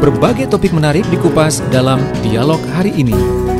Berbagai topik menarik dikupas dalam Dialog Hari Ini.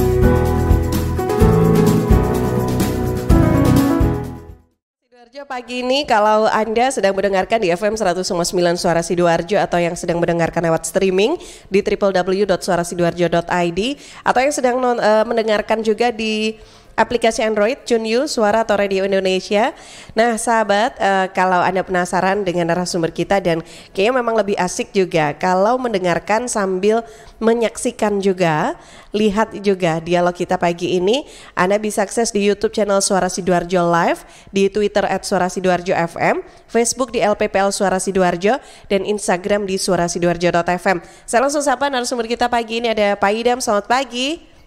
Pagi ini kalau Anda sedang mendengarkan di FM 100,9 Suara Sidoarjo atau yang sedang mendengarkan lewat streaming di www.suarasidoarjo.id atau yang sedang mendengarkan juga di aplikasi Android, TuneU, Suara atau Radio Indonesia. Nah sahabat, kalau Anda penasaran dengan narasumber kita dan kayaknya memang lebih asik juga kalau mendengarkan sambil menyaksikan juga, lihat juga dialog kita pagi ini, Anda bisa akses di YouTube channel Suara Sidoarjo Live, di Twitter @suarasidoarjo_fm, Facebook di LPPL Suara Sidoarjo, dan Instagram di suarasidoarjo.fm. Saya langsung sapa narasumber kita pagi ini, ada Pak Idam. Selamat pagi.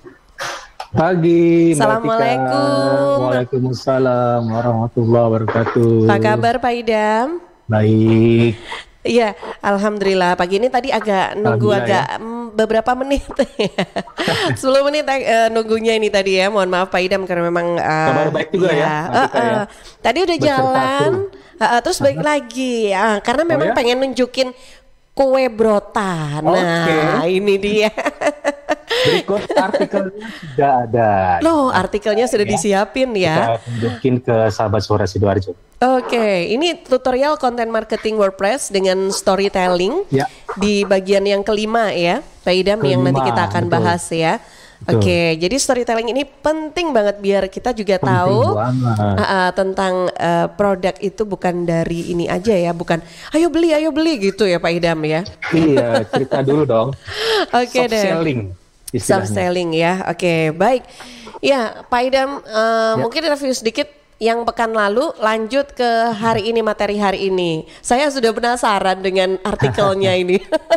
Pagi, Assalamualaikum. Waalaikumsalam warahmatullahi wabarakatuh. Apa kabar Pak Idam? Baik. Iya, alhamdulillah. Pagi ini tadi agak nunggu beberapa menit, 10 menit nunggunya ini tadi ya. Mohon maaf Pak Idam karena memang kabar baik juga ya. Tadi udah jalan, terus balik lagi. Karena memang pengen nunjukin kue brotan. Nah, ini dia. Berikut artikelnya sudah ada. Loh, artikelnya sudah disiapin ya. Kita tunjukin ke sahabat Suara Sidoarjo. Oke, ini tutorial content marketing WordPress dengan storytelling di bagian yang kelima ya, Pak Idam, yang nanti kita akan bahas ya. Oke, jadi storytelling ini penting banget biar kita juga tahu tentang produk itu bukan dari ini aja ya, bukan ayo beli gitu ya Pak Idam ya. Iya, cerita dulu dong. Oke deh. Soft selling ya. Oke, baik. Ya, Pak Idam, mungkin review sedikit yang pekan lalu, lanjut ke hari ini, materi hari ini. Saya sudah penasaran dengan artikelnya ini.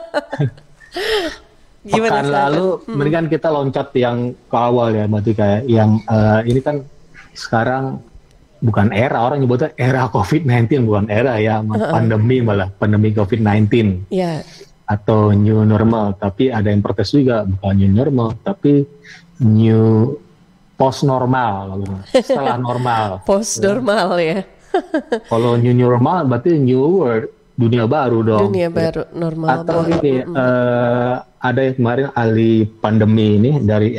Gimana pekan lalu, mendingan kita loncat yang ke awal ya, Mbak Tika. Yang ini kan sekarang bukan era, orang nyebutnya era COVID-19, bukan era ya, pandemi malah, pandemi COVID-19. Iya. Atau new normal, tapi ada yang protes juga, bukan new normal, tapi new post normal, setelah normal. Post normal ya. Kalau new normal berarti new world, dunia baru dong. Dunia baru, normal. Atau ini ada yang kemarin ahli pandemi ini dari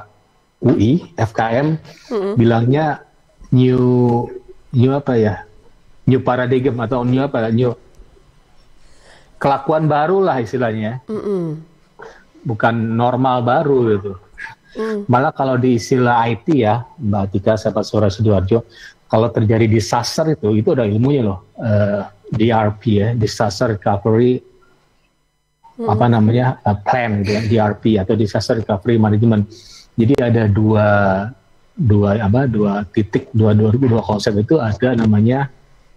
FKM, bilangnya new apa ya? New paradigm atau new apa? New kelakuan baru lah istilahnya, bukan normal baru gitu. Malah kalau di istilah IT ya, Mbak Tika, sahabat Suara Sidoarjo, kalau terjadi disaster itu ada ilmunya loh, DRP ya, disaster recovery plan gitu ya, DRP atau disaster recovery management. Jadi ada dua konsep itu, ada namanya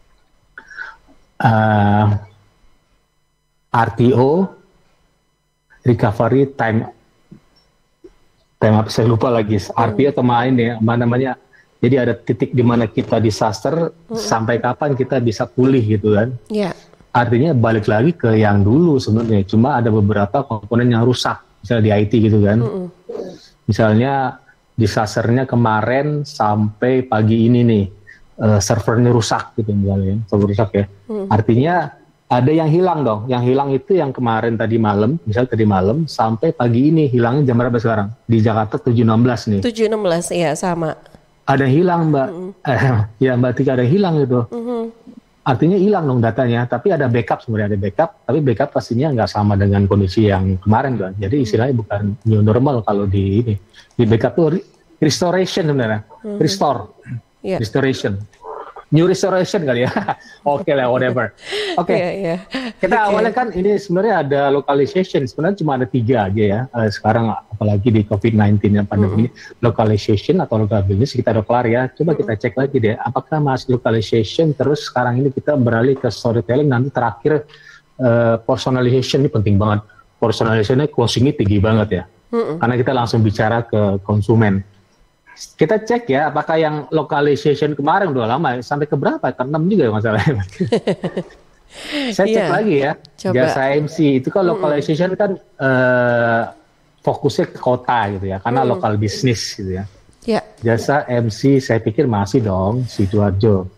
RTO, recovery time apa saya lupa lagi, RTO kemarin ya, namanya. Jadi ada titik di mana kita disaster, sampai kapan kita bisa pulih gitu kan. Artinya balik lagi ke yang dulu sebenarnya, cuma ada beberapa komponen yang rusak, misalnya di IT gitu kan. Misalnya disasternya kemarin sampai pagi ini nih, servernya rusak gitu misalnya, server rusak ya. Artinya ada yang hilang dong. Yang hilang itu yang kemarin tadi malam, misalnya tadi malam sampai pagi ini, hilangnya jam berapa sekarang? Di Jakarta 7.16 nih. 7.16 ya, sama. Ada hilang Mbak. Ya Mbak Tika, ada hilang gitu. Artinya hilang dong datanya, tapi ada backup sebenarnya, ada backup, tapi backup pastinya nggak sama dengan kondisi yang kemarin kan. Jadi istilahnya bukan new normal kalau di ini. Di backup tuh restoration sebenarnya. Restoration. New restoration kali ya. Oke lah, whatever. Oke. Kita awalnya kan ini sebenarnya ada localization. Sebenarnya cuma ada 3 aja ya. Sekarang apalagi di COVID-19 yang pandemi ini. Localization atau local business kita udah kelar ya. Coba kita cek lagi deh. Apakah masih localization, terus sekarang ini kita beralih ke storytelling, nanti terakhir personalization. Ini penting banget. Personalizationnya closingnya tinggi banget ya. Karena kita langsung bicara ke konsumen. Kita cek ya, apakah yang localization kemarin udah lama, sampai ke berapa? Ke 6 juga ya masalahnya. Saya cek lagi ya, jasa MC itu kan localization kan fokusnya ke kota gitu ya, karena lokal bisnis gitu ya. Jasa MC saya pikir masih dong, Sidoarjo.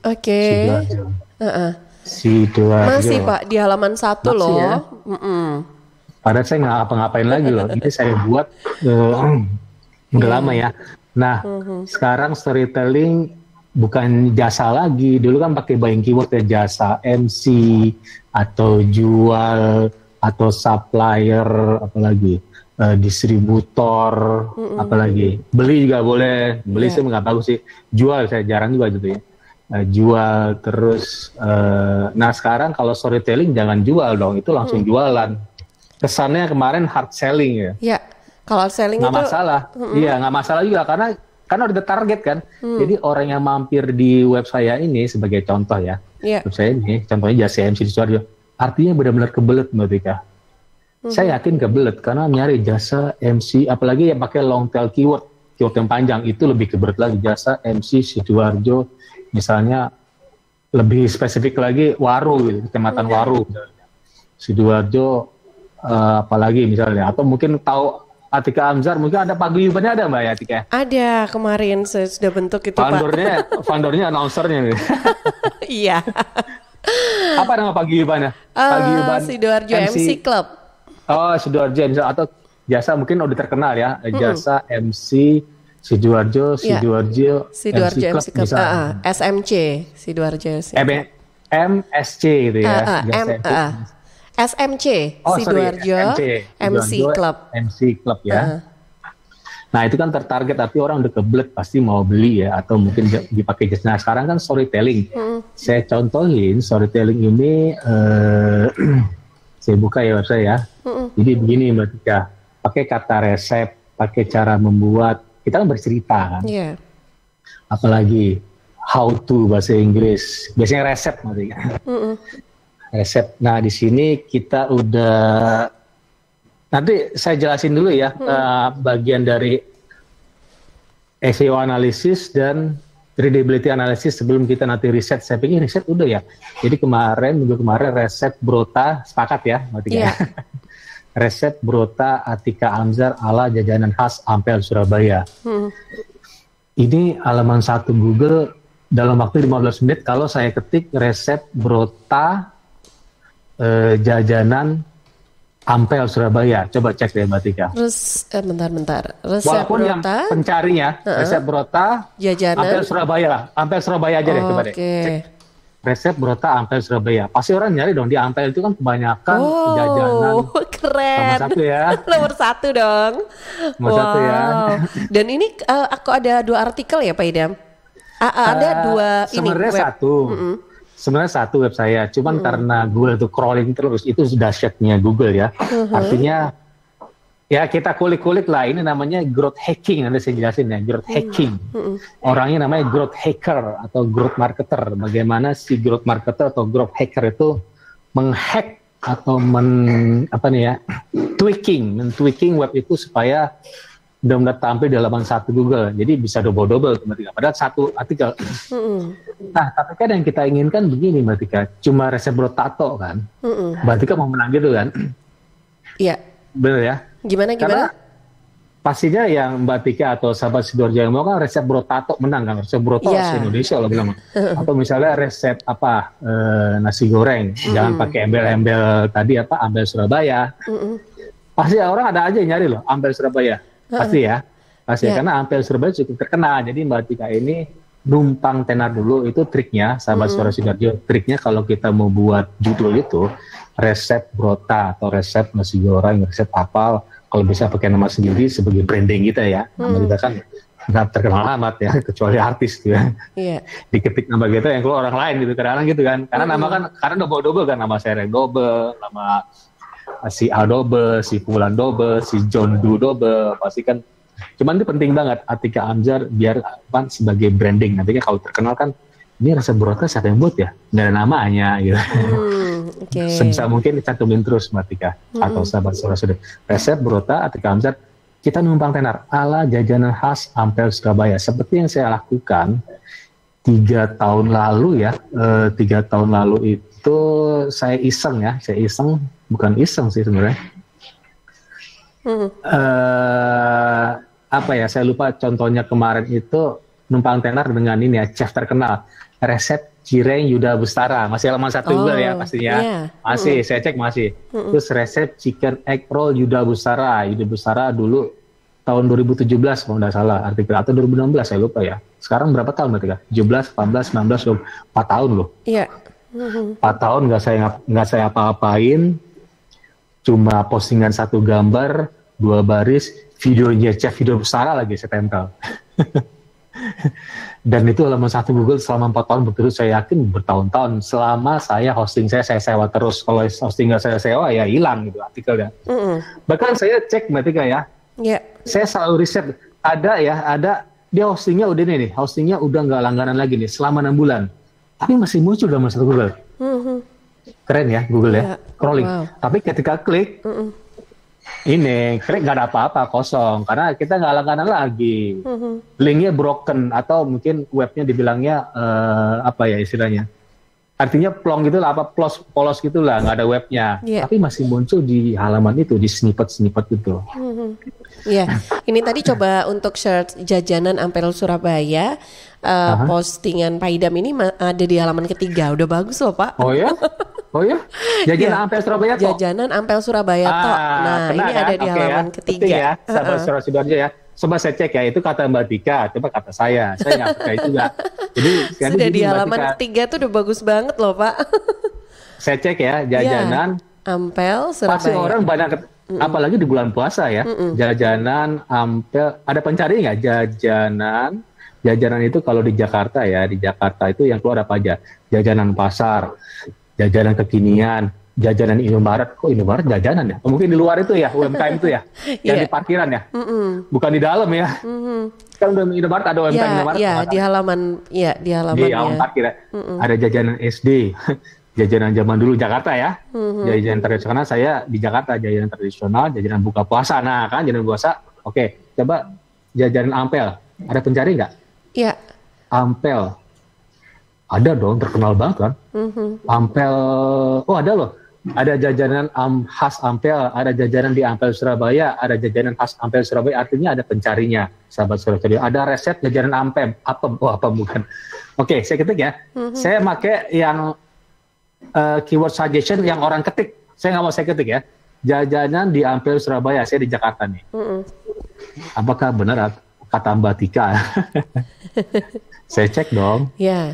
Sidoarjo. Masih Pak, di halaman 1 loh. Ya? Padahal saya nggak ngapa-ngapain lagi loh. Ini saya buat udah lama ya. Nah, sekarang storytelling bukan jasa lagi. Dulu kan pakai buying keyword ya, jasa MC atau jual atau supplier, apalagi distributor, apalagi beli juga boleh. Beli saya nggak bagus sih. Jual saya jarang juga gitu ya. Jual terus. Nah sekarang kalau storytelling jangan jual dong, itu langsung jualan. Kesannya kemarin hard selling ya. Ya, kalau hard selling nggak itu masalah. Iya, nggak masalah juga karena udah target kan. Jadi orang yang mampir di web saya ini sebagai contoh ya. Web saya ini contohnya jasa MC di Sidoarjo. Artinya benar-benar kebelet Mbak Tika. Saya yakin kebelet karena nyari jasa MC, apalagi yang pakai long tail keyword yang panjang itu lebih kebelet lagi. Jasa MC Sidoarjo, misalnya lebih spesifik lagi Waru, gitu, kecamatan Waru. Sidoarjo, apalagi misalnya, atau mungkin tahu Atika Amzar, mungkin ada paguyubannya ada Mbak Atika? Ada, kemarin saya sudah bentuk itu Vendornya announcernya nih. Iya. Apa nama paguyubannya? Paguyuban Sidoarjo MC Club. Oh, Sidoarjo MC, atau jasa mungkin udah terkenal ya, jasa MC Sidoarjo MC Club misalnya. SMC Sidoarjo MSC gitu ya. SMC Sidoarjo MC Club. MC Club ya. Nah itu kan tertarget, tapi orang udah kebelet pasti mau beli ya, atau mungkin dipakai jasa. Nah sekarang kan storytelling. Saya contohin storytelling ini, saya buka ya website ya. Jadi begini Mbak Tika, pakai kata resep, pakai cara membuat, kita kan bercerita kan. Apalagi how to bahasa Inggris, biasanya resep Mbak Tika. Resep. Nah di sini kita udah, nanti saya jelasin dulu ya bagian dari SEO analysis dan readability analysis sebelum kita nanti riset. Saya pikir riset udah ya. Jadi minggu kemarin resep Brota, sepakat ya Mbak Tika. Resep Brota Atika Amzar ala jajanan khas Ampel Surabaya. Ini halaman 1 Google dalam waktu 15 menit kalau saya ketik resep Brota jajanan Ampel Surabaya. Coba cek deh Mbak Tika. Bentar. Resep walaupun Brota, yang pencarinya resep Brota jajanan Ampel Surabaya lah. Ampel Surabaya aja deh coba deh. Cek. Resep Brota Ampel Surabaya. Pasti orang nyari dong, di Ampel itu kan kebanyakan jajanan. Keren. Nomor 1 ya. Nomor 1 dong. Nomor 1 ya. Dan ini aku ada 2 artikel ya Pak Idam. Ada 2 ini. Sebenarnya satu web saya, cuman karena Google itu crawling terus, itu sudah dahsyatnya Google ya. Artinya ya kita kulik-kulik lah, ini namanya growth hacking, nanti saya jelasin ya, growth hacking. Orangnya namanya growth hacker atau growth marketer. Bagaimana si growth marketer atau growth hacker itu menghack atau tweaking web itu supaya benar-benar tampil di halaman 1 Google. Jadi bisa double-double padahal 1 artikel. Nah, tapi kan yang kita inginkan begini Mbak Tika, cuma resep tato kan. Mbak Tika mau menang gitu kan? Iya. Bener ya? Gimana? Karena pastinya yang Mbak Tika atau sahabat Sidoarjo yang mau kan resep tato menang kan, resep tato Indonesia lah bilang. Atau misalnya resep nasi goreng, jangan pakai embel-embel tadi Ampel Surabaya. Pasti orang ada aja yang nyari loh Ampel Surabaya. Pasti ya. Karena Ampel Surabaya cukup terkenal. Jadi Mbak Tika ini numpang tenar dulu, itu triknya sahabat Suara Sidoarjo. Triknya kalau kita mau buat judul itu resep brota atau resep nasi goreng, resep apa, kalau bisa pakai nama sendiri sebagai branding kita ya. Nama kita kan nggak terkenal amat ya, kecuali artis gitu ya. Diketik nama kita yang keluar orang lain gitu, kadang-kadang gitu kan. Karena nama kan, karena double-double kan, nama saya double, nama si A double, si Fulan double, si John Doe double, pasti kan. Cuman itu penting banget Atika Amzar biar sebagai branding. Nantinya kalau terkenal kan, ini resep brota siapa yang buat ya? Nggak ada namanya gitu. Sebisa mungkin dicantumin terus Mbak Atika atau sahabat Suara. Resep brota Atika Amzar, kita numpang tenar ala jajanan khas Ampel Surabaya. Seperti yang saya lakukan 3 tahun lalu ya. 3 tahun lalu itu saya iseng, bukan iseng sih sebenarnya. Saya lupa contohnya kemarin itu numpang tenar dengan ini ya, chef terkenal resep Cireng Yuda Bustara, masih halaman 1 Google ya pastinya. Masih, saya cek masih. Terus resep chicken egg roll Yuda Bustara. Yuda Bustara dulu tahun 2017 kalau nggak salah artikel, atau 2016 saya lupa ya. Sekarang berapa tahun berarti kan? 17, 18, 19, 4 tahun loh. Iya. 4 tahun nggak saya apa-apain, cuma postingan 1 gambar, 2 baris, videonya Chef Yuda Bustara lagi saya tempel. Dan itu halaman 1 Google selama 4 tahun berturut, saya yakin bertahun-tahun. Selama saya hosting saya sewa terus. Kalau hosting nggak saya sewa ya hilang gitu artikelnya. Bahkan saya cek Mbak Tika ya. Saya selalu riset. Ada dia hostingnya udah nih, hostingnya udah nggak langganan lagi nih selama 6 bulan. Tapi masih muncul dalam 1 Google. Keren ya Google ya. Crawling. Tapi ketika klik, ini klik nggak ada apa-apa, kosong, karena kita nggak langganan lagi. Linknya broken, atau mungkin webnya dibilangnya apa ya istilahnya, artinya plong gitu lah, polos gitu lah, nggak ada webnya. Tapi masih muncul di halaman itu, di snippet gitu. Ini tadi coba untuk search jajanan Ampel Surabaya, postingan Pak Idam ini ada di halaman ketiga, udah bagus loh Pak. Oh ya? Jajanan Ampel Surabaya toh? Jajanan Ampel Surabaya toh. Nah, ini kan? Ada di halaman ketiga. Ya, sahabat Suara Sidoarjo ya. Coba saya cek ya, itu kata Mbak Tika, coba kata saya nggak percaya juga. Jadi sudah di halaman ketiga tuh udah bagus banget loh Pak. Saya cek ya, jajanan Ampel Surabaya. Pasti orang banyak, apalagi di bulan puasa ya. Jajanan Ampel, ada pencari nggak? Jajanan itu kalau di Jakarta ya, di Jakarta itu yang keluar apa aja? Jajanan pasar, jajanan kekinian, jajanan Indomaret. Kok Indomaret jajanan ya? Mungkin di luar itu ya, UMKM itu ya, yang di parkiran ya, bukan di dalam ya. Kan udah Indomaret ada UMKM Indomaret. Di halaman, di halaman parkir ya. Ada jajanan SD, jajanan zaman dulu Jakarta ya, jajanan tradisional. Saya di Jakarta jajanan tradisional, jajanan buka puasa. Nah kan jajanan puasa, oke. Coba jajanan Ampel, ada pencari nggak? Iya. Ampel. Ada dong, terkenal banget kan. Ampel, ada loh. Ada jajanan khas Ampel, ada jajanan di Ampel Surabaya, ada jajanan khas Ampel Surabaya, artinya ada pencarinya, sahabat Surabaya. Ada resep jajanan Ampel, apa bukan. Oke, saya ketik ya. Saya pakai yang keyword suggestion yang orang ketik. Saya nggak mau saya ketik ya. Jajanan di Ampel Surabaya, saya di Jakarta nih. Apakah benar kata Mbak Tika? Saya cek dong.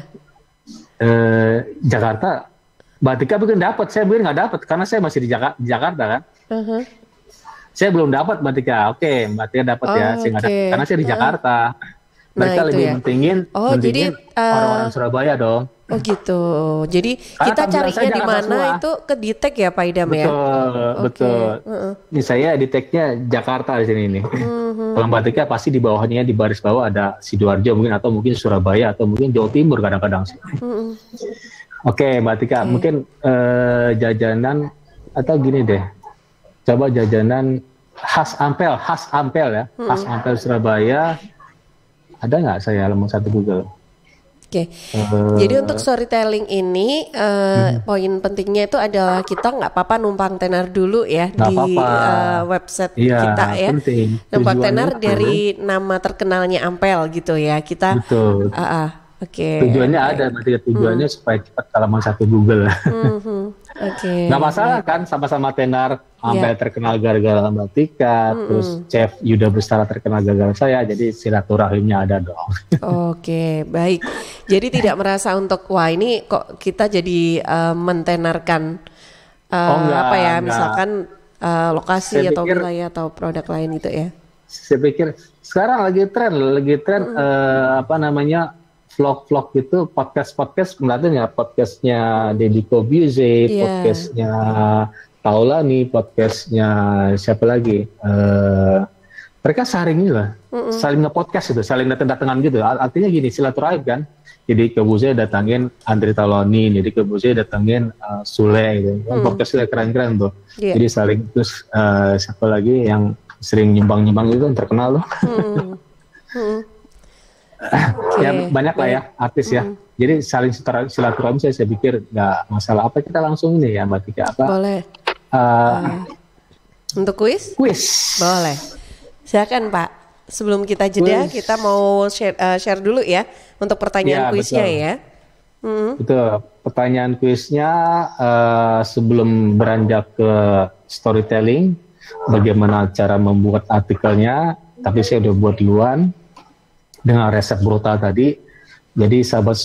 Jakarta, Mbak Tika mungkin dapat, saya mungkin nggak dapat karena saya masih di Jakarta kan. Saya belum dapat Mbak Tika. Oke, Mbak Tika dapat ya, saya nggak dapat karena saya di Jakarta. Mereka lebih mentingin orang-orang Surabaya dong. Oh gitu. Jadi karena kita carinya di mana itu ke detect ya Pak Idam ya. Betul. Ini saya detectnya Jakarta di sini nih. Kalau Mbak Tika pasti di bawahnya, di baris bawah ada Sidoarjo mungkin, atau mungkin Surabaya, atau mungkin Jawa Timur kadang-kadang sih. Oke, Mbak Tika, mungkin jajanan atau gini deh. Coba jajanan khas Ampel ya. Khas Ampel Surabaya. Ada nggak saya halaman 1 Google? Oke. Jadi untuk storytelling ini poin pentingnya itu adalah kita nggak apa-apa numpang tenar dulu ya di website kita ya. Penting. Numpang tenar dari nama terkenalnya Ampel gitu ya. Kita betul. Tujuannya ada, berarti tujuannya supaya cepat halaman 1 Google. Nggak masalah kan, sama-sama tenar. Ampel terkenal gara-gara Mbak Tika, terus Chef Yuda Bustara terkenal gara-gara saya, jadi silaturahimnya ada dong. Oke, baik. Jadi tidak merasa untuk wah ini kok kita jadi mentenarkan misalkan lokasi atau wilayah atau produk lain gitu ya. Saya pikir sekarang lagi tren vlog gitu, podcast ngeliatin ya, podcastnya Deddy Kobuze, podcastnya Taulani, podcastnya siapa lagi, mereka saling nge-podcast gitu, saling datang-datangan gitu, artinya gini, silaturahim kan. Jadi Kobuze datangin Andre Taulani, jadi Kobuze datangin Sule gitu, podcastnya keren-keren tuh. Jadi saling, terus siapa lagi yang sering nyumbang itu yang terkenal loh. Ya banyak lah ya artis ya. Jadi saling silaturahmi saya pikir nggak masalah. Apa kita langsung nih ya Mbak Tika? Boleh. Untuk kuis? Boleh. Silakan Pak. Sebelum kita jeda, kita mau share dulu ya untuk pertanyaan kuisnya ya. Itu pertanyaan kuisnya sebelum beranjak ke storytelling, bagaimana cara membuat artikelnya, tapi saya udah buat duluan dengan resep brutal tadi. Jadi sahabat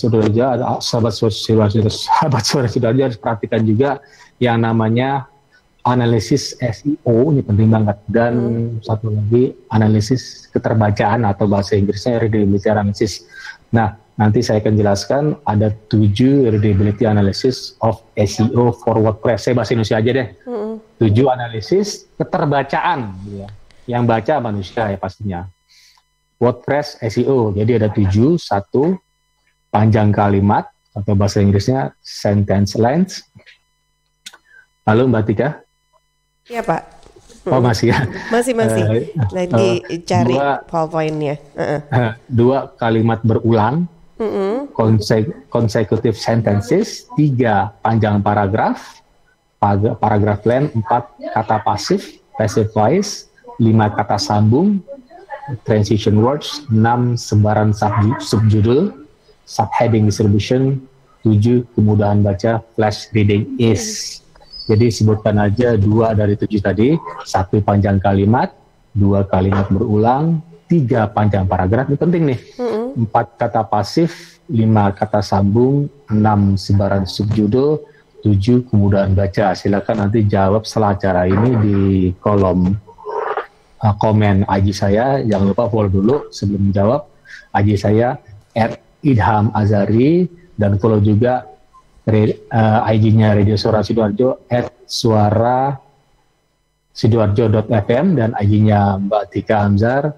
saudara Sidoarjo harus perhatikan juga yang namanya analisis SEO, ini penting banget. Dan satu lagi analisis keterbacaan atau bahasa Inggrisnya readability analysis. Nah, nanti saya akan jelaskan ada 7 readability analysis of SEO for WordPress. Saya bahasa Indonesia aja deh. 7 analisis keterbacaan, ya. Yang baca manusia ya pastinya. WordPress SEO, jadi ada 7. 1, panjang kalimat atau bahasa Inggrisnya sentence length. Lalu Mbak Tika? Iya Pak. Oh masih ya? Masih. Lagi cari powerpoint-nya. 2, kalimat berulang. Consecutive sentences. 3, panjang paragraf. Paragraf length. 4, kata pasif, passive voice. 5, kata sambung, transition words. 6, sebaran subjudul, subheading distribution. 7, kemudahan baca, flash reading ease. Jadi sebutkan aja 2 dari 7 tadi. 1, panjang kalimat. 2, kalimat berulang. 3, panjang paragraf, ini penting nih. 4, kata pasif. 5, kata sambung. 6, sebaran subjudul. 7, kemudahan baca. Silakan nanti jawab setelah acara ini di kolom komen IG saya. Jangan lupa follow dulu sebelum menjawab. IG saya @idhamazari, dan follow juga IG-nya Radio Suara Sidoarjo @suara-sidoarjo.fm, dan IG-nya Mbak Tika Amzar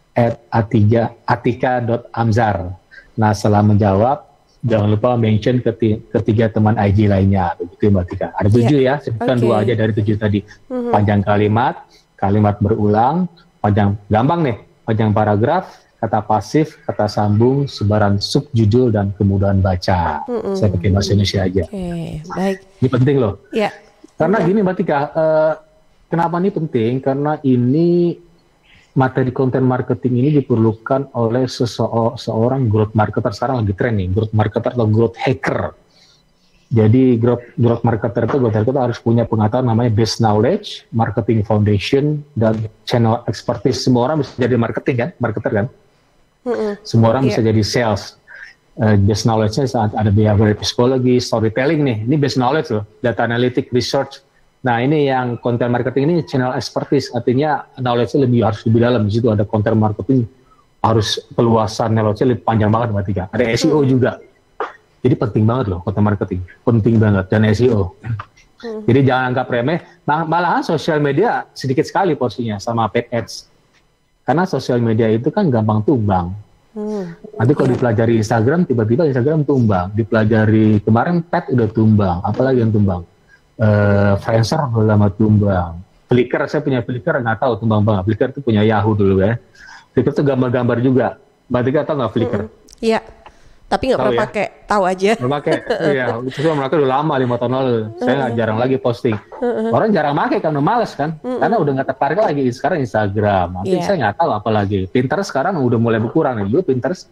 @atika.amzar. Nah, setelah menjawab jangan lupa mention ketiga teman IG lainnya, begitu Mbak Tika. Ada 7 ya, sebutkan 2 aja dari 7 tadi. Panjang kalimat, kalimat berulang, gampang nih, panjang paragraf, kata pasif, kata sambung, sebaran subjudul, dan kemudahan baca. Saya pakai bahasa Indonesia aja. Baik. Ini penting loh. Ya. Karena gini Mbak Tika, kenapa ini penting? Karena ini materi konten marketing ini diperlukan oleh seorang growth marketer. Sekarang lagi tren nih, growth marketer atau growth hacker. Jadi growth marketer itu harus punya pengetahuan namanya base knowledge, marketing foundation, dan channel expertise. Semua orang bisa jadi marketer kan? Semua orang bisa jadi sales. Base knowledge-nya ada behavioral psychology, storytelling nih. Ini base knowledge loh, data analytic, research. Nah ini yang content marketing ini channel expertise, artinya knowledge-nya harus lebih dalam. Di situ ada content marketing, harus peluasan knowledge-nya lebih panjang banget Mbak Tika. Ada SEO juga. Jadi penting banget loh content marketing, penting banget, dan SEO. Jadi jangan anggap remeh. Malahan sosial media sedikit sekali porsinya sama paid ads. Karena sosial media itu kan gampang tumbang. Nanti kalau dipelajari Instagram, tiba-tiba Instagram tumbang. Dipelajari kemarin pet udah tumbang. Apalagi yang tumbang? Friendster udah lama tumbang. Flickr, saya punya Flickr, nggak tahu tumbang banget. Flickr itu punya Yahoo dulu ya. Flickr itu gambar-gambar juga. Mbak Tika tahu nggak Flickr? Iya. Tapi nggak pernah pakai, tahu aja. Nggak pakai, iya. Itu mereka udah lama 5 tahun lalu. Saya jarang lagi posting. Orang jarang pakai karena males kan, karena udah nggak tertarik lagi. Sekarang Instagram, nanti saya nggak tahu apa lagi. Pinterest sekarang udah mulai berkurang. Dulu Pinterest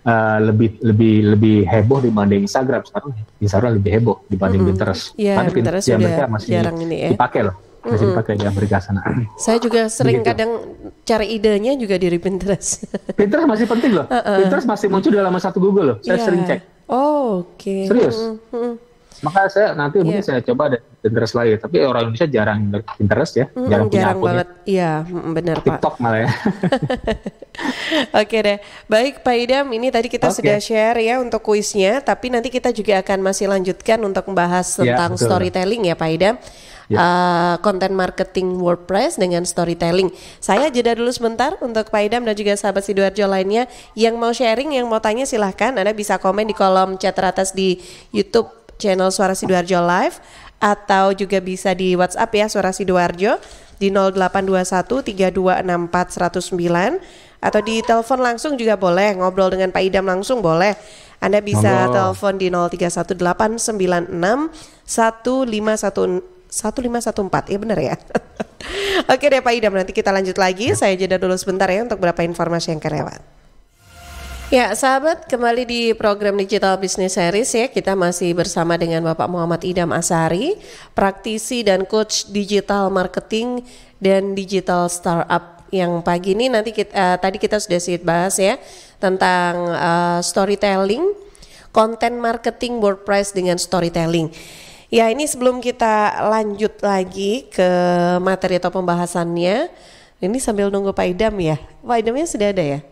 lebih heboh dibanding Instagram. Sekarang Instagram lebih heboh dibanding Pinterest. Iya, Pinterest sudah masih jarang ini ya. Dipakai loh. Masih dipakai di Amerika sana. Saya juga sering kadang cari idenya juga di Pinterest. Pinterest masih penting loh. Pinterest masih muncul dalam satu Google loh. Saya sering cek. Oh, oke. Serius. Maka saya nanti mungkin saya coba deh Pinterest lagi. Tapi orang Indonesia jarang Pinterest ya. Jarang punya akun banget. Iya, benar Pak. TikTok malah ya. Oke deh. Baik Pak Idham, ini tadi kita sudah share ya untuk kuisnya. Tapi nanti kita juga akan masih lanjutkan untuk membahas tentang storytelling ya Pak Idham. Konten marketing WordPress dengan storytelling. Saya jeda dulu sebentar untuk Pak Idham dan juga sahabat Sidoarjo lainnya yang mau sharing, yang mau tanya silahkan. Anda bisa komen di kolom chat teratas di YouTube channel Suara Sidoarjo Live, atau juga bisa di WhatsApp ya Suara Sidoarjo di 0821 3264 109, atau di telepon langsung juga boleh, ngobrol dengan Pak Idham langsung boleh. Anda bisa telepon di 031896 1514 ya benar ya. Oke deh Pak Idham, nanti kita lanjut lagi. Saya jeda dulu sebentar ya untuk beberapa informasi yang kelewat. Ya, sahabat, kembali di program Digital Business Series ya. Kita masih bersama dengan Bapak Muhammad Idham Ashari, praktisi dan coach digital marketing dan digital startup. Yang pagi ini nanti tadi kita sudah sedikit bahas ya tentang storytelling, konten marketing WordPress dengan storytelling. Ya, ini sebelum kita lanjut lagi ke materi atau pembahasannya, ini sambil nunggu Pak Idham ya. Pak Idhamnya sudah ada ya?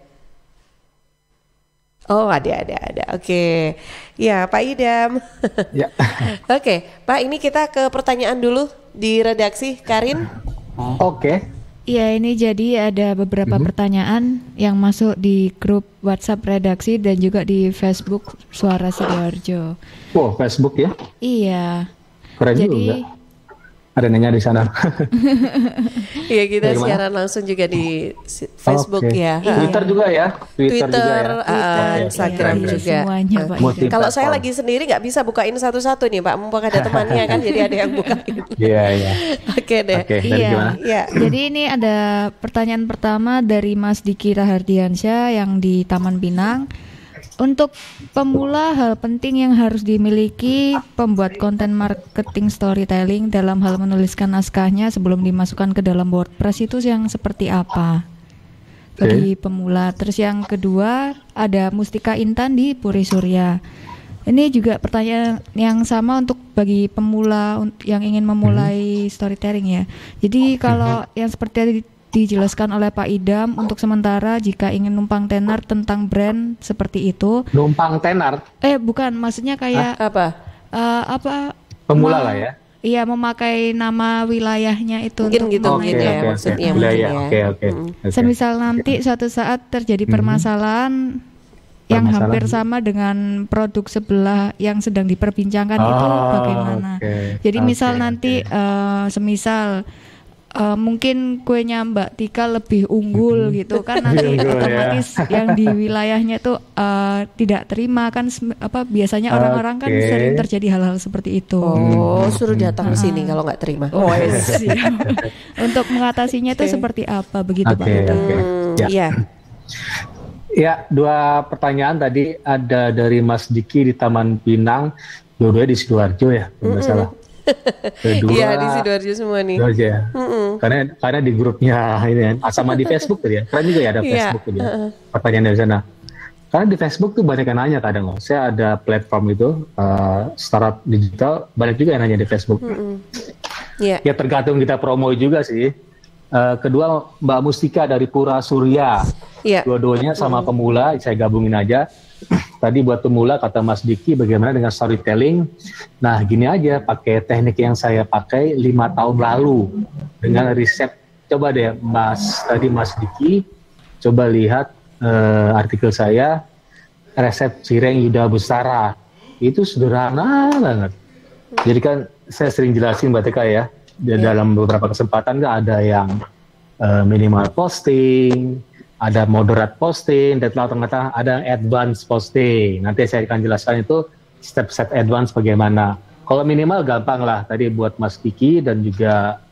Oh, ada. Oke. Ya, Pak Idham. Ya. Oke, Pak, ini kita ke pertanyaan dulu di redaksi, Karin. Oke. Iya, ini jadi ada beberapa pertanyaan yang masuk di grup WhatsApp redaksi dan juga di Facebook Suara Sidoarjo. Wow, Facebook ya? Iya. Keren jadi, juga. Ada nanya di sana. Iya, kita siaran langsung juga di Facebook ya. Twitter juga ya. Twitter juga ya. Instagram iya, juga. Semuanya, Pak Idham. Kalau saya lagi sendiri nggak bisa bukain satu-satu nih, Pak. Mumpung ada temannya kan, jadi ada yang bukain. Iya. Oke deh. Iya. Jadi ini ada pertanyaan pertama dari Mas Diki Rahardiansyah yang di Taman Pinang. Untuk pemula, hal penting yang harus dimiliki pembuat konten marketing storytelling dalam hal menuliskan naskahnya sebelum dimasukkan ke dalam WordPress itu yang seperti apa? Bagi pemula. Terus yang kedua ada Mustika Intan di Puri Surya. Ini juga pertanyaan yang sama untuk bagi pemula yang ingin memulai storytelling ya. Jadi kalau yang seperti dijelaskan oleh Pak Idham, untuk sementara jika ingin numpang tenar tentang brand seperti itu. Numpang tenar? Bukan, maksudnya kayak pemula lah ya. Iya, memakai nama wilayahnya itu mungkin untuk gitu ya maksudnya. Oke. Semisal nanti suatu saat terjadi permasalahan yang hampir sama dengan produk sebelah yang sedang diperbincangkan itu bagaimana. Jadi misal nanti semisal mungkin kuenya Mbak Tika lebih unggul gitu kan, nanti otomatis yang di wilayahnya itu tidak terima kan, biasanya orang-orang kan sering terjadi hal-hal seperti itu. Suruh datang ke sini kalau nggak terima. Siap. Untuk mengatasinya itu seperti apa begitu Pak Idham? Ya, dua pertanyaan tadi ada dari Mas Diki di Taman Pinang, dua-duanya di Sidoarjo ya, kalau nggak salah. Iya, di Sidoarjo semua nih. Sidoarjo ya. Karena di grupnya ini sama di Facebook tadi ya. Keren juga ya ada Facebook ya. Pertanyaan dari sana. Karena di Facebook tuh banyak yang nanya kadang. Saya ada platform itu startup digital, banyak juga yang nanya di Facebook. Ya tergantung kita promo juga sih. Kedua Mbak Mustika dari Pura Surya. Dua-duanya sama pemula, saya gabungin aja. Tadi buat pemula kata Mas Diki bagaimana dengan storytelling. Nah gini aja, pakai teknik yang saya pakai 5 tahun lalu dengan resep. Coba deh Mas Diki, coba lihat artikel saya, resep cireng Yuda Bustara. Itu sederhana banget. Jadi kan saya sering jelasin Mbak Tika ya, dalam beberapa kesempatan kan ada yang minimal posting, ada moderate posting, dan ternyata ada advance posting. Nanti saya akan jelaskan itu step-step advance bagaimana. Kalau minimal gampang lah, tadi buat Mas Kiki dan juga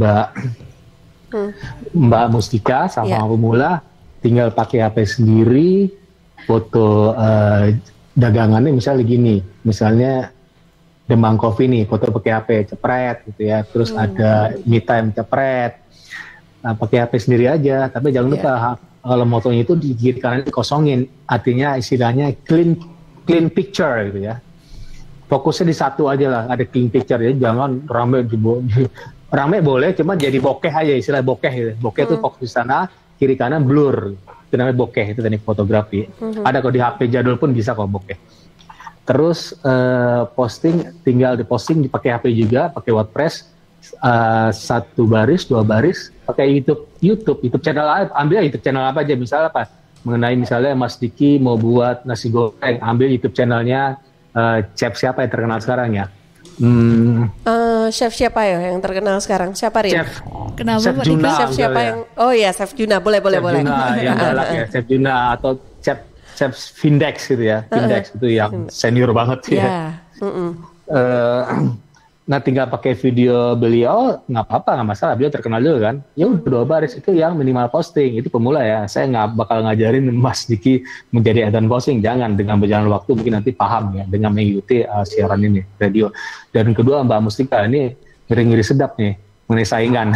Mbak Mustika sama pemula, tinggal pakai HP sendiri, foto dagangannya misalnya gini, misalnya Demang Coffee nih, foto pakai HP cepret gitu ya, terus ada me time cepret. Nah, pakai HP sendiri aja, tapi jangan lupa kalau motonya itu di kiri kanan dikosongin, artinya istilahnya clean picture gitu ya. Fokusnya di satu aja lah, ada clean picture ya, jangan rame boleh, cuma jadi bokeh aja, istilah bokeh gitu. Bokeh itu fokus di sana, kiri kanan blur, itu namanya bokeh, itu teknik fotografi. Ada kalau di HP jadul pun bisa kalau bokeh. Terus posting, tinggal diposting dipakai HP juga, pakai WordPress. 1 baris, 2 baris, pakai YouTube channel, ambil YouTube channel apa aja, misalnya apa, mengenai misalnya Mas Diki mau buat nasi goreng, ambil YouTube channelnya chef siapa yang terkenal sekarang ya? Chef siapa ya yang terkenal sekarang? Siapa Rin? Chef Juna. Chef siapa yang? Oh ya, Chef Juna, boleh. Juna yang galak ya, Chef Juna atau Chef Vindex gitu ya, Vindex itu yang senior banget ya. Nah tinggal pakai video beliau, nggak apa-apa, nggak masalah, beliau terkenal juga kan. Ya udah 2 baris itu yang minimal posting, itu pemula ya. Saya nggak bakal ngajarin Mas Diki menjadi editan posting, jangan. Dengan berjalan waktu mungkin nanti paham ya dengan mengikuti siaran ini, radio. Dan kedua Mbak Mustika ini ngeri-ngeri sedap nih mengenai saingan.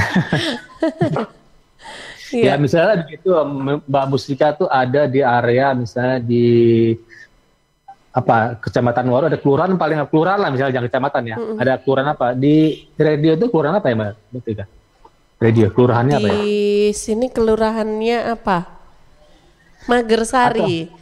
Ya misalnya begitu Mbak Mustika tuh ada di area misalnya di Kecamatan Waru ada kelurahan lah misalnya, jangan kecamatan ya. Ada kelurahan apa? Di radio itu kelurahan apa ya Mbak Mustika? Radio kelurahannya apa ya? Di sini kelurahannya apa? Magersari.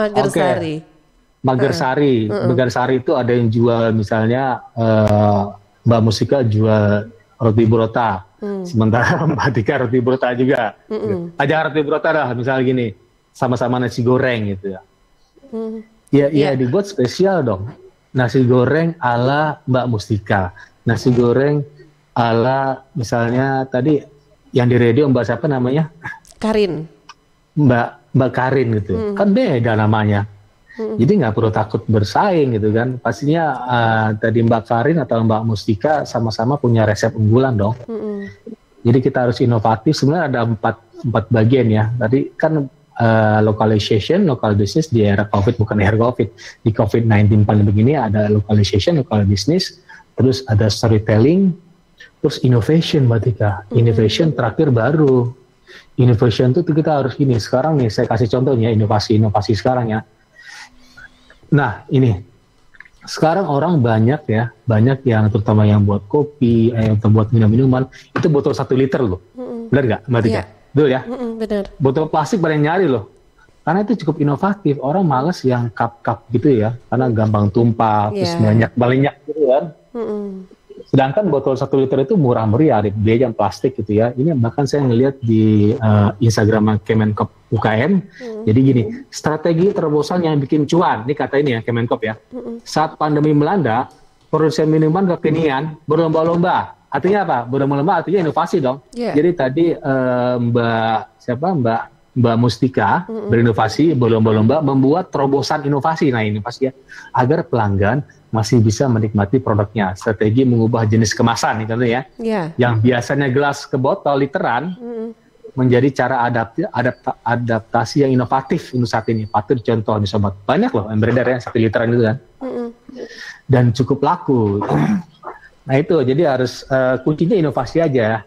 Magersari itu ada yang jual misalnya Mbak Mustika jual roti burota. Sementara Mbak Tika roti burota juga. Aja roti burota dah misalnya gini, sama-sama nasi goreng gitu ya. Ya dibuat spesial dong. Nasi goreng ala Mbak Mustika. Nasi goreng ala misalnya tadi yang di radio Mbak siapa namanya? Karin. Mbak Karin gitu. Kan beda namanya. Jadi nggak perlu takut bersaing gitu kan. Pastinya tadi Mbak Karin atau Mbak Mustika sama-sama punya resep unggulan dong. Jadi kita harus inovatif. Sebenarnya ada empat bagian ya. Tadi kan localization, local business di era COVID, bukan era COVID. Di COVID-19 pandemi ini ada localization, local business, terus ada storytelling, terus innovation, Mbak Tika. Innovation terakhir baru. Innovation itu kita harus gini. Sekarang nih saya kasih contohnya inovasi sekarang ya. Nah ini, sekarang orang banyak yang terutama yang buat kopi, yang buat minuman, itu botol 1 liter loh. Benar nggak Mbak Tika? Betul ya? Benar. Botol plastik pada nyari loh. Karena itu cukup inovatif. Orang males yang cup gitu ya. Karena gampang tumpah, terus banyak gitu kan. Sedangkan botol 1 liter itu murah meriah, dia yang plastik gitu ya. Ini bahkan saya ngelihat di Instagram Kemenkop UKM. Jadi gini, strategi terobosan yang bikin cuan. Ini kata ini ya Kemenkop ya. Saat pandemi melanda, produsen minuman kekinian berlomba-lomba. Artinya apa? Berlomba-lomba artinya inovasi dong. Jadi tadi Mbak Mustika berinovasi, berlomba-lomba membuat terobosan inovasi. Nah inovasi ya, agar pelanggan masih bisa menikmati produknya. Strategi mengubah jenis kemasan, itu ya. Yang biasanya gelas ke botol literan menjadi cara adaptasi yang inovatif untuk saat ini. Patut contoh nih sobat. Banyak loh yang beredar ya 1 literan itu kan. Dan cukup laku. Nah itu jadi harus kuncinya inovasi aja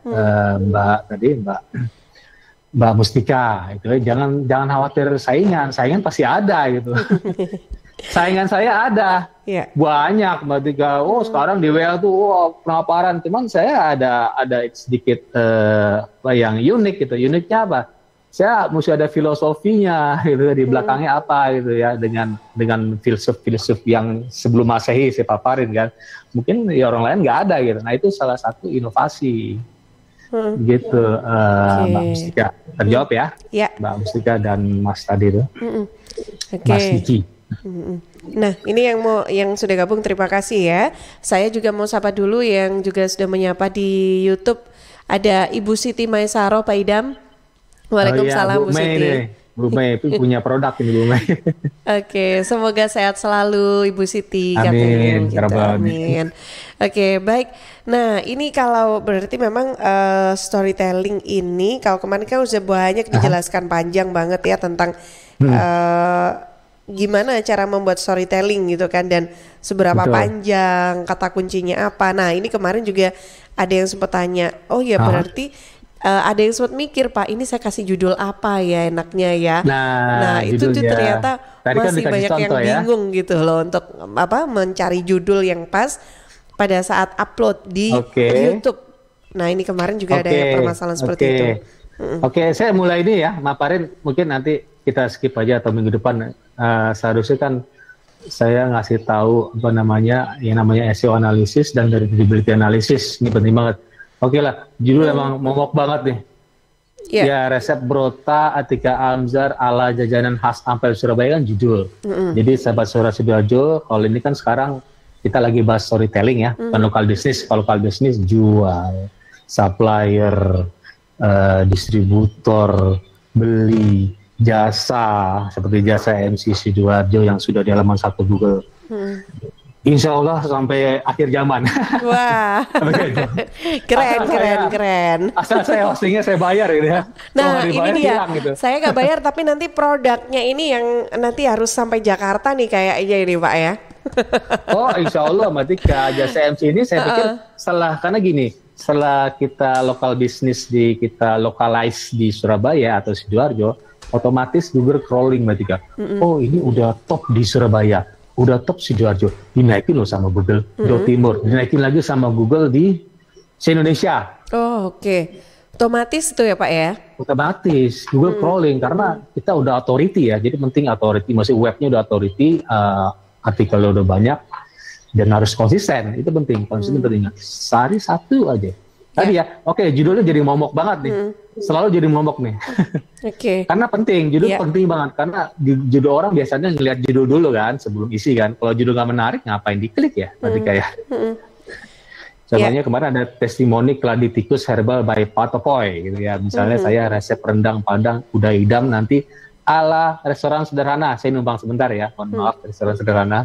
Mbak Mustika itu jangan khawatir saingan pasti ada gitu. Saingan saya ada banyak Mbak Tika. Sekarang di WL tuh penawaran, cuman saya ada sedikit yang unik gitu. Uniknya apa? Saya mesti ada filosofinya gitu di belakangnya apa gitu ya, dengan filsuf yang sebelum Masehi saya paparin kan. Mungkin ya orang lain nggak ada gitu. Nah itu salah satu inovasi gitu Mbak Mustika. Terjawab ya? Mbak Mustika dan Mas tadi itu. Mas Diki. Nah ini yang sudah gabung terima kasih ya. Saya juga mau sapa dulu yang juga sudah menyapa di YouTube. Ada Ibu Siti Maesaro Pak Idam. Waalaikumsalam Bu Siti. Bu Mei punya produk ini Bu Mei. Oke, semoga sehat selalu Ibu Siti. Amin. Gitu. Amin. Oke, baik. Nah, ini kalau berarti memang storytelling ini, kalau kemarin kan udah banyak dijelaskan panjang banget ya tentang gimana cara membuat storytelling gitu kan, dan seberapa panjang, kata kuncinya apa. Nah, ini kemarin juga ada yang sempat tanya, berarti ada yang sempat mikir Pak, ini saya kasih judul apa ya enaknya ya. Nah itu tuh ternyata tadi masih kan banyak yang bingung gitu loh untuk mencari judul yang pas pada saat upload di YouTube. Nah ini kemarin juga ada permasalahan seperti itu. Saya mulai ini ya, maparin mungkin nanti kita skip aja atau minggu depan. Seharusnya kan saya ngasih tahu yang namanya SEO analisis dan dari credibility analysis. Ini penting banget. Oke lah, judul emang momok banget nih. Ya resep Brota Atika Amzar ala jajanan khas Ampel Surabaya kan judul. Jadi sahabat Suara Sidoarjo, kalau ini kan sekarang kita lagi bahas storytelling ya, bukan lokal bisnis. Kalau lokal bisnis jual, supplier, distributor, beli, jasa seperti jasa MC Sidoarjo yang sudah di halaman 1 Google. Insya Allah sampai akhir zaman. Wah, keren. Asal saya hostingnya saya bayar gitu ya. Nah ini dia, gitu. Saya nggak bayar tapi nanti produknya ini yang nanti harus sampai Jakarta nih kayaknya ini Pak ya. Oh insya Allah Mbak Tika, jasa MC ini saya pikir karena gini, setelah kita lokal bisnis kita localize di Surabaya atau Sidoarjo, otomatis Google crawling Mbak Tika. Oh ini udah top di Surabaya, udah top Sidoarjo, dinaikin loh sama Google Jawa Timur, dinaikin lagi sama Google di Indonesia. Oh oke. Otomatis itu ya Pak ya? Otomatis Google crawling karena kita udah authority ya, jadi penting authority, masih webnya udah authority, artikelnya udah banyak dan harus konsisten, itu penting, konsisten penting. Sehari satu aja. Tadi ya, oke, judulnya jadi momok banget nih, selalu jadi momok nih. Oke. Karena penting, judul penting banget, karena judul orang biasanya ngelihat judul dulu kan, sebelum isi kan. Kalau judul nggak menarik, ngapain diklik ya? Nanti kayak. Contohnya kemarin ada testimoni keladi tikus herbal by Patopoy, gitu ya. Misalnya saya resep rendang Padang, udah idam nanti ala restoran sederhana. Saya numpang sebentar ya, mohon maaf, restoran sederhana.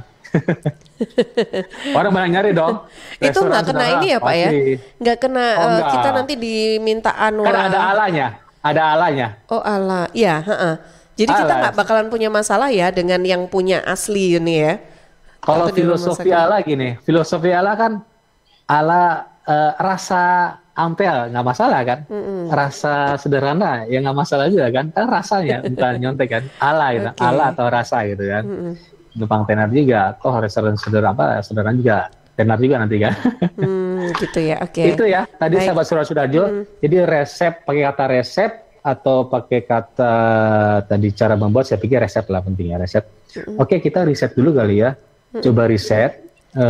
Orang banyak nyari dong. Itu nggak kena ini ya Pak ya? Nggak kena kita nanti diminta Kan ada alanya. Oh ala, ya. Jadi kita nggak bakalan punya masalah ya dengan yang punya asli ini ya. Kalau filosofi ala gini, filosofi ala kan ala rasa ampel nggak masalah kan, rasa sederhana ya nggak masalah juga kan rasanya bukan nyontek kan, ala gitu, ala atau rasa gitu kan. Numpang tenar juga, restoran sederhana juga tenar juga nanti kan. Gitu ya, oke. Itu ya tadi sahabat Sudarjo. Jadi resep pakai kata resep atau pakai kata tadi cara membuat, saya pikir resep lah penting ya, resep. Oke, kita riset dulu kali ya, coba riset.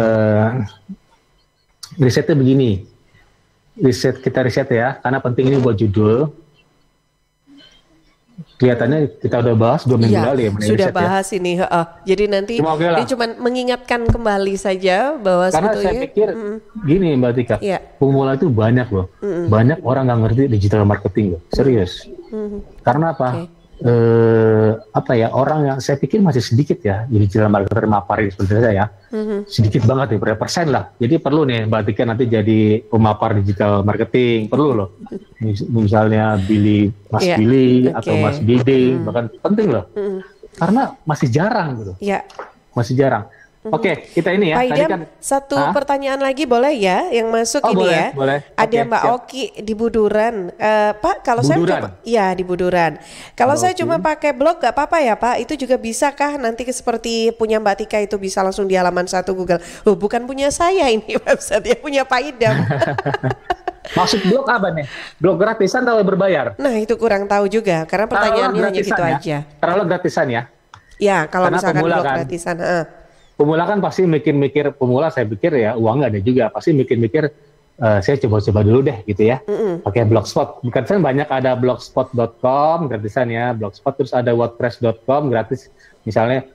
Risetnya begini. Kita riset ya, karena penting ini buat judul. Kelihatannya kita udah bahas 2 minggu lalu ya. Sudah bahas ya. Ini. Jadi nanti ini cuma mengingatkan kembali saja bahwa karena saya pikir gini Mbak Tika, pemula itu banyak loh. Banyak orang nggak ngerti digital marketing loh. Serius. Karena apa? Orang yang saya pikir masih sedikit ya digital marketer maparin seperti saya sedikit banget ya, berapa persen lah. Jadi perlu nih Mbak Tika nanti jadi pemapar digital marketing, perlu loh. Misalnya Mas Billy atau Mas Biding, bahkan penting loh. Karena masih jarang gitu. Masih jarang. Oke, kita ini ya. Pak Idam, kan, satu pertanyaan lagi boleh ya yang masuk ini boleh, ya. Boleh. Ada Mbak Oki di Buduran. Pak, kalau saya cuma di Buduran. Kalau saya cuma pakai blog gak apa-apa ya Pak? Itu juga bisa kah nanti seperti punya Mbak Tika itu bisa langsung di halaman 1 Google. Bukan punya saya ini website ya, punya Pak Idam. Maksud blog apa nih? Blog gratisan atau berbayar? Nah, itu kurang tahu juga karena pertanyaannya hanya gitu aja. Terlalu gratisan ya? Ya, kalau misalkan blog gratisan. Pemula kan pasti mikir-mikir, pemula saya pikir ya uang nggak ada juga, pasti mikir-mikir saya coba-coba dulu deh gitu ya, pakai Blogspot. Bukan kan banyak ada blogspot.com gratisan ya, Blogspot, terus ada wordpress.com gratis, misalnya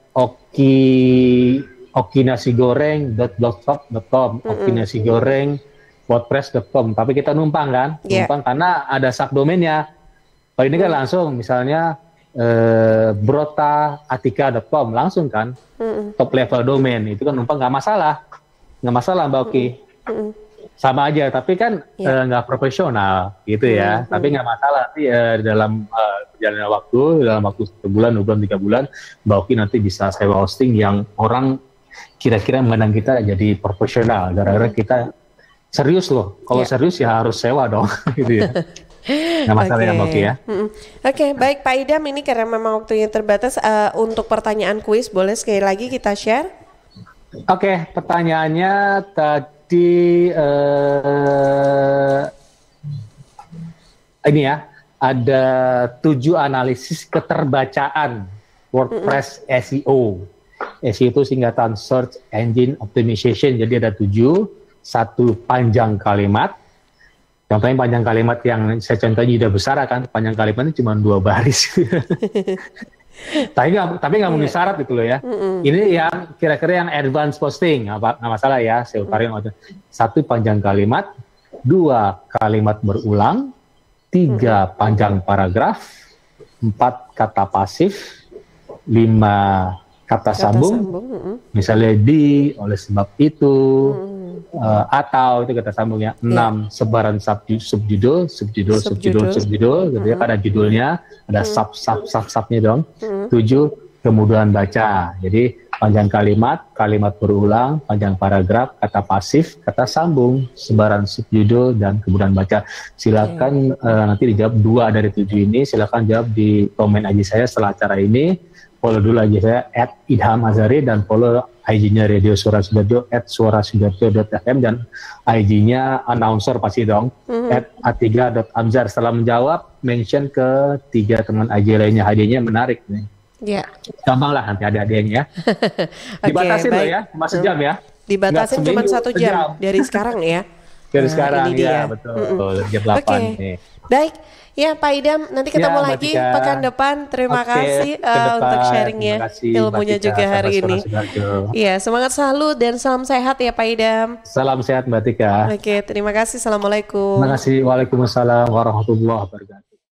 okinasigoreng.blogspot.com, okinasigoreng.wordpress.com, tapi kita numpang kan, numpang karena ada subdomainnya. Kalau ini kan langsung misalnya brotaatika.com langsung kan top level domain, itu kan numpang nggak masalah Mbak Oki, sama aja, tapi kan nggak profesional gitu ya, tapi nggak masalah nanti dalam perjalanan dalam waktu 1 bulan, 2 bulan, 3 bulan Mbak Oki nanti bisa sewa hosting yang orang kira-kira mengenang kita jadi profesional, gara-gara kita serius loh. Kalau serius ya harus sewa dong gitu ya. Nggak masalah ya Mbak Oki ya. Oke, baik Pak Idam, ini karena memang waktunya terbatas, untuk pertanyaan kuis boleh sekali lagi kita share? Oke, pertanyaannya tadi ini ya, ada 7 analisis keterbacaan WordPress SEO. SEO itu singkatan Search Engine Optimization, jadi ada 7, 1 panjang kalimat. Contohnya panjang kalimat yang saya contohnya udah besar kan, panjang kalimatnya cuma 2 baris. tapi nggak memenuhi syarat gitu loh ya. Ini yang kira-kira yang advance posting, nggak masalah ya. Saya utarin 1 panjang kalimat, 2 kalimat berulang, 3 panjang paragraf, 4 kata pasif, 5 kata sambung, misalnya di, oleh sebab itu, atau itu kata sambungnya. 6 sebaran subjudul gitu ya, ada judulnya, ada sub-subnya dong. 7 kemudahan baca, jadi panjang kalimat, kalimat berulang, panjang paragraf, kata pasif, kata sambung, sebaran subjudul, dan kemudahan baca. Silakan nanti dijawab 2 dari 7 ini, silakan jawab di komen IG saya setelah acara ini. Follow dulu IG saya @idhamazari dan follow IG-nya Radio Suara Sidoarjo @suarasidoarjo.fm dan IG-nya announcer pasti dong @a3.amzar. Setelah menjawab, mention ke 3 teman IG lainnya. Hadiahnya menarik nih. Ya. Gampang lah nanti ada hadiahnya ya. Dibatasin loh ya, cuma sejam ya. Dibatasin cuma 1 jam dari sekarang ya. Dari sekarang ya, betul. Jam 8 nih. Baik. Ya Pak Idam, nanti ketemu lagi pekan depan. Terima kasih untuk sharingnya, ilmunya juga hari ini. Iya, semangat selalu dan salam sehat ya Pak Idam. Salam sehat Mbak Tika. Oke, terima kasih. Assalamualaikum. Terima kasih. Waalaikumsalam warahmatullahi wabarakatuh.